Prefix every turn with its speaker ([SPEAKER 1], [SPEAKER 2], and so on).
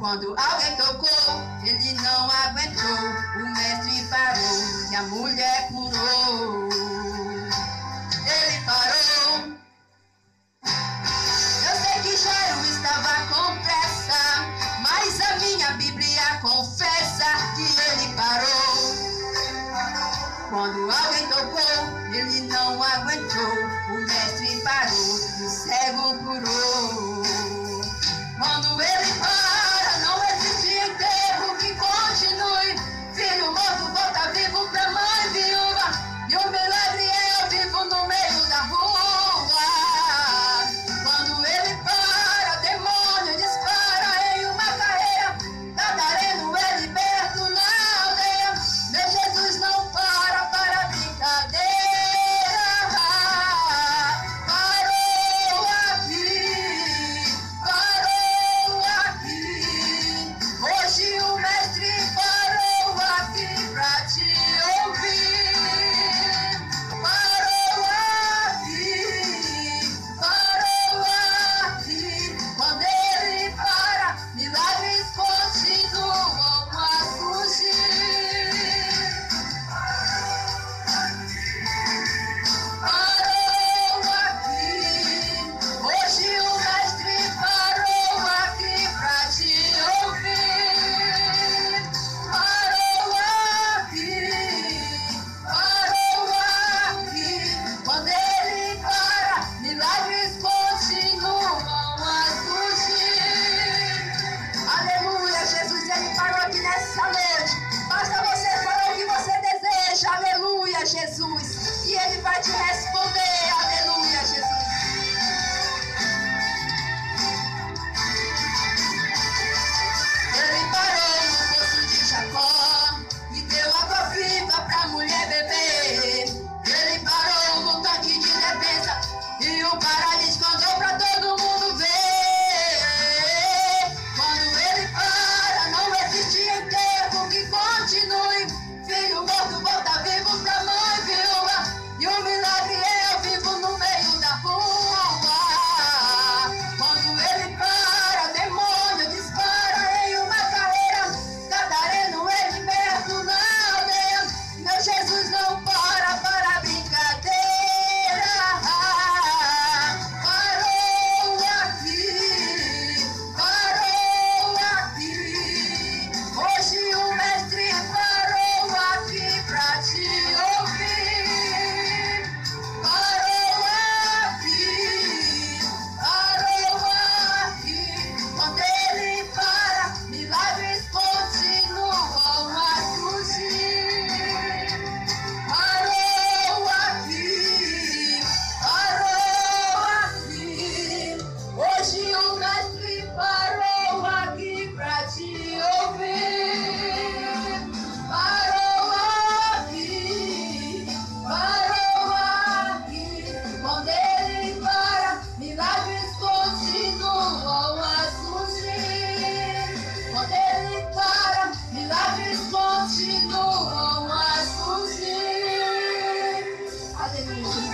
[SPEAKER 1] Quando alguém tocou, ele não aguentou. O mestre parou e a mulher curou. Ele parou. Eu sei que Jairo estava com pressa, mas a minha Bíblia confessa que ele parou. Quando alguém tocou, ele não aguentou. O mestre parou e o cego curou. Quando ele